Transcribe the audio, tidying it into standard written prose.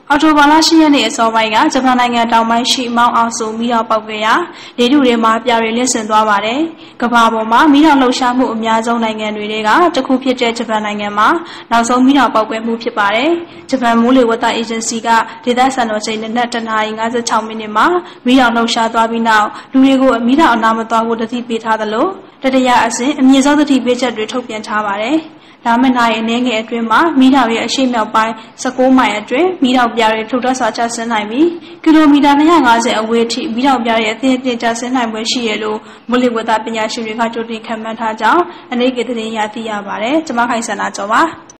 အော်တိုဘာလ10ရက်နေ့အစောပိုင်းကဂျပန်နိုင်ငံတောင်ပိုင်းရှိမောင်းအောင်စုံမီးတောင်ပောက်ခဲ့ရာလေထုတွေမှာပြာတွေလင်းဆင်သွားပါတယ်။ကမ္ဘာပေါ်မှာမီးတောင်လှုပ်ရှားမှုအများဆုံးနိုင်ငံတွေကတစ်ခုဖြစ်တဲ့ဂျပန်နိုင်ငံမှာနောက်ဆုံးမီးတောင်ပောက်ကွဲမှုဖြစ်ပါတယ်။ဂျပန်မိုးလေဝသအေဂျင်စီကဒေသစံတော်ချိန်နဲ့တနာရီ56မိနစ်မှာမီးတောင်လှုပ်ရှားသွားပြီးနောက်လူတွေကိုမီးတောင်အနာမသွားဖို့တတိပေးထားသလိုတတိယအဆင့်အမြင့်ဆုံးတတိပေးချက်တွေထုတ်ပြန်ထားပါတယ်။လာမယ့်နာရီအနေငယ်အတွင်းမှာမီးတောင်ရဲ့အရှိမြောက်ပိုင်း16မိုင်အတွင်းမီးတောင်ပြားတွေထုတ်ထွက်စွာကျဆင်းနိုင်ပြီးကီလိုမီတာ250အဝေးထိမီးတောင်ပြားရဲ့အသင်းအတင်းကျဆင်းနိုင်ပွဲရှိရလို့မိုးလေဝသပညာရှင်တွေကကြိုတင်ခန့်မှန်းထားကြောင်းအနေကသတင်းရသိရပါတယ်။ကျွန်မခိုင်စန္ဒာကျော်ပါ